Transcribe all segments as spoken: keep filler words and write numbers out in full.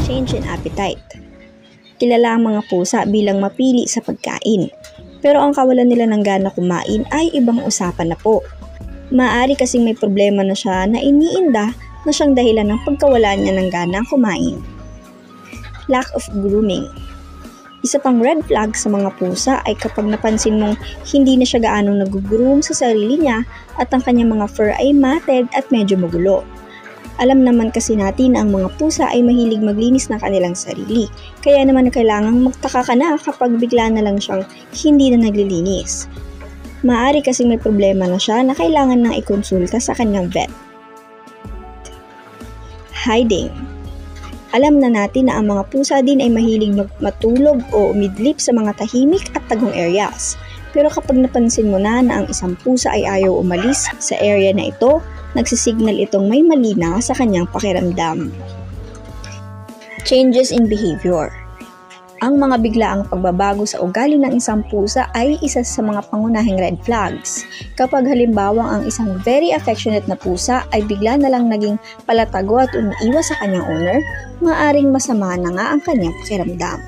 change in appetite. Kilala ang mga pusa bilang mapili sa pagkain, pero ang kawalan nila ng gana kumain ay ibang usapan na po. Maaari kasing may problema na siya na iniinda na siyang dahilan ng pagkawala niya ng gana kumain. Lack of grooming. Isa pang red flag sa mga pusa ay kapag napansin mong hindi na siya gaanong nag-groom sa sarili niya at ang kanyang mga fur ay matted at medyo magulo. Alam naman kasi natin na ang mga pusa ay mahilig maglinis ng kanilang sarili, kaya naman kailangang magtaka ka na kapag bigla na lang siyang hindi na naglilinis. Maaari kasing may problema na siya na kailangan nang ikonsulta sa kanyang vet. Hiding. Alam na natin na ang mga pusa din ay mahilig matulog o umidlip sa mga tahimik at tagong areas. Pero kapag napansin mo na na ang isang pusa ay ayaw umalis sa area na ito, nagsisignal itong may mali na sa kanyang pakiramdam. Changes in behavior. Ang mga biglaang pagbabago sa ugali ng isang pusa ay isa sa mga pangunahing red flags. Kapag halimbawa ang isang very affectionate na pusa ay bigla na lang naging palatago at umiiwas sa kanyang owner, maaaring masama na nga ang kanyang pakiramdam.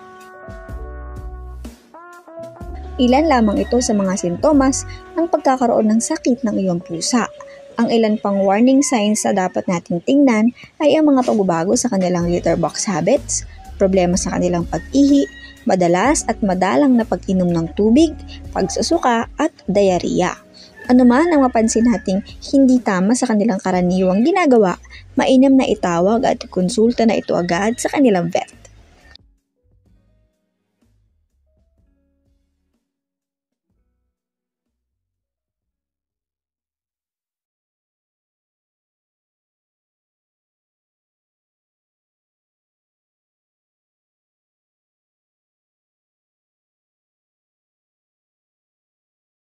Ilan lamang ito sa mga sintomas ng pagkakaroon ng sakit ng iyong pusa. Ang ilan pang warning signs na dapat nating tingnan ay ang mga pagbabago sa kanilang litter box habits, problema sa kanilang pag-ihi, madalas at madalang na pag-inom ng tubig, pagsusuka at diarrhea. Ano man ang mapansin nating hindi tama sa kanilang karaniwang ginagawa, mainam na itawag at konsulta na ito agad sa kanilang vet.